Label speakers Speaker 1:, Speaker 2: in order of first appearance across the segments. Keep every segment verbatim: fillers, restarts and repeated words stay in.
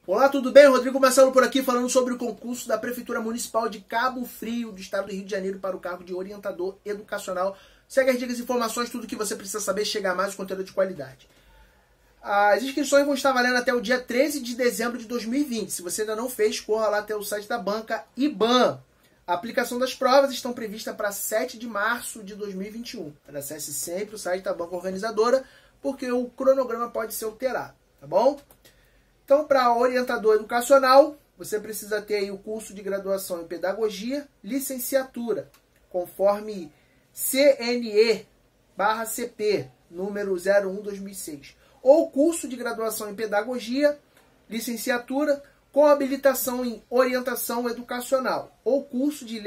Speaker 1: Olá, tudo bem? Rodrigo Marcelo por aqui, falando sobre o concurso da Prefeitura Municipal de Cabo Frio, do estado do Rio de Janeiro, para o cargo de orientador educacional. Segue as dicas e informações, tudo que você precisa saber, chega a mais o conteúdo de qualidade. As inscrições vão estar valendo até o dia treze de dezembro de dois mil e vinte. Se você ainda não fez, corra lá até o site da banca IBAN. A aplicação das provas estão previstas para sete de março de dois mil e vinte e um. Acesse sempre o site da banca organizadora, porque o cronograma pode ser alterado, tá bom? Então, para orientador educacional, você precisa ter aí o curso de graduação em pedagogia, licenciatura, conforme C N E barra C P, número zero um barra dois mil e seis. Ou curso de graduação em pedagogia, licenciatura, com habilitação em orientação educacional. Ou curso de,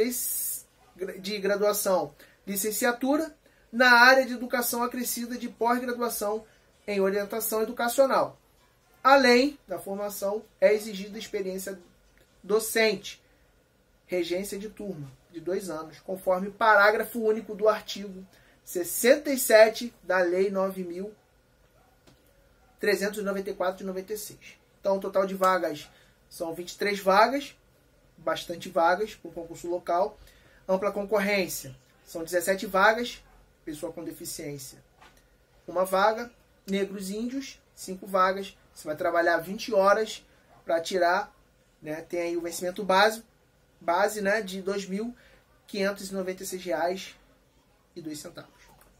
Speaker 1: de graduação, licenciatura, na área de educação acrescida de pós-graduação em orientação educacional. Além da formação, é exigida experiência docente, regência de turma, de dois anos, conforme parágrafo único do artigo sessenta e sete da Lei nove mil trezentos e noventa e quatro de noventa e seis. Então, o total de vagas são vinte e três vagas, bastante vagas para um concurso local. Ampla concorrência, são dezessete vagas, pessoa com deficiência, uma vaga. Negros e índios, cinco vagas. Você vai trabalhar vinte horas para tirar, né? Tem aí o vencimento base, base né, de dois mil quinhentos e noventa e seis reais e dois centavos.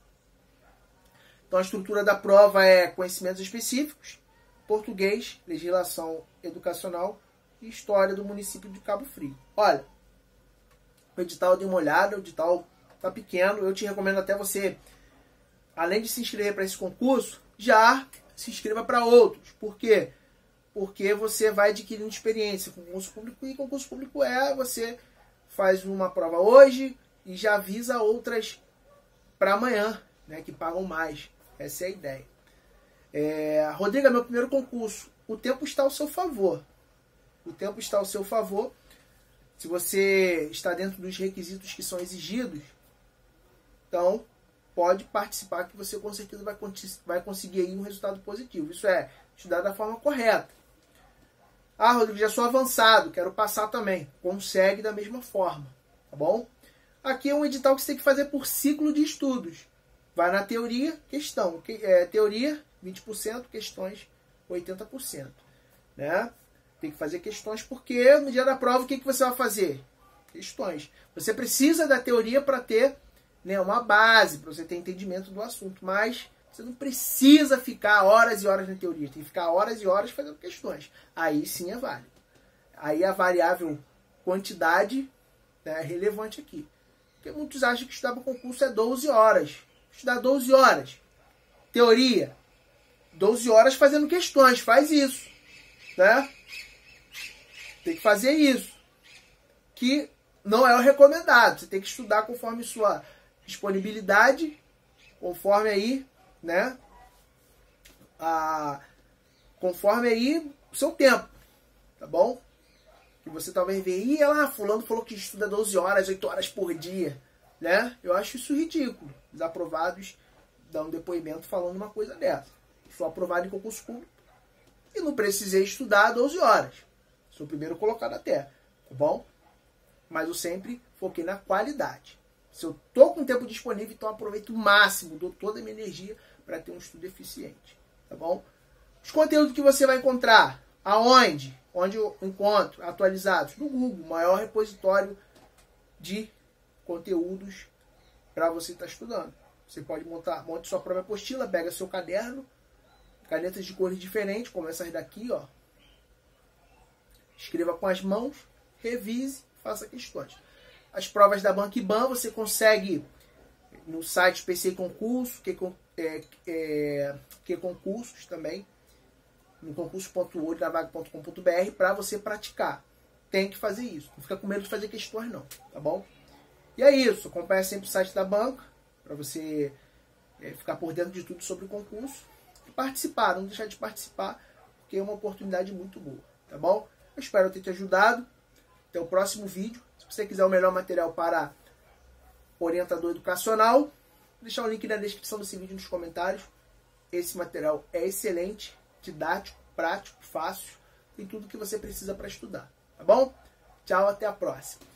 Speaker 1: Então a estrutura da prova é conhecimentos específicos, português, legislação educacional e história do município de Cabo Frio. Olha, o edital eu dei uma olhada, o edital tá pequeno, eu te recomendo até você, além de se inscrever para esse concurso, já se inscreva para outros. Por quê? Porque você vai adquirindo experiência com concurso público, e concurso público é você faz uma prova hoje e já avisa outras para amanhã, né, que pagam mais. Essa é a ideia. É, Rodrigo, é meu primeiro concurso. O tempo está ao seu favor. O tempo está ao seu favor. Se você está dentro dos requisitos que são exigidos, então pode participar, que você com certeza vai, vai conseguir aí um resultado positivo. Isso é, estudar da forma correta. Ah, Rodrigo, já sou avançado, quero passar também. Consegue da mesma forma, tá bom? Aqui é um edital que você tem que fazer por ciclo de estudos. Vai na teoria, questão. É, teoria, vinte por cento, questões, oitenta por cento. Né? Tem que fazer questões, porque no dia da prova, o que, que você vai fazer? Questões. Você precisa da teoria para ter, né, uma base, para você ter entendimento do assunto, mas você não precisa ficar horas e horas na teoria, tem que ficar horas e horas fazendo questões. Aí sim é válido. Aí a variável quantidade, né, é relevante aqui. Porque muitos acham que estudar para o concurso é doze horas. Estudar doze horas. Teoria, doze horas fazendo questões, faz isso. Né? Tem que fazer isso. Que não é o recomendado. Você tem que estudar conforme sua disponibilidade, conforme aí, né, a, conforme aí o seu tempo, tá bom? Que você talvez veja, e lá, fulano falou que estuda doze horas, oito horas por dia, né? Eu acho isso ridículo. Os aprovados dão um depoimento falando uma coisa dessa. Sou aprovado em concurso público e não precisei estudar doze horas. Sou o primeiro colocado até, tá bom? Mas eu sempre foquei na qualidade. Se eu estou com tempo disponível, então aproveito o máximo, dou toda a minha energia para ter um estudo eficiente. Tá bom? Os conteúdos que você vai encontrar, aonde? Onde eu encontro atualizados? No Google, o maior repositório de conteúdos para você estar estudando. Você pode montar, monte sua própria apostila, pega seu caderno, canetas de cores diferentes, como essas daqui, ó. Escreva com as mãos, revise, faça questões. As provas da Banca IBAN você consegue no site P C Concurso, que, é, é, que concursos também, no concurso ponto olho da vaga ponto com ponto br, para você praticar. Tem que fazer isso. Não fica com medo de fazer questões não, tá bom? E é isso. Acompanha sempre o site da banca, para você é, ficar por dentro de tudo sobre o concurso. E participar, não deixar de participar, porque é uma oportunidade muito boa, tá bom? Eu espero ter te ajudado. Até o próximo vídeo. Se você quiser o melhor material para orientador educacional, vou deixar o link na descrição desse vídeo, nos comentários. Esse material é excelente, didático, prático, fácil. tem tudo que você precisa para estudar, tá bom? Tchau, até a próxima.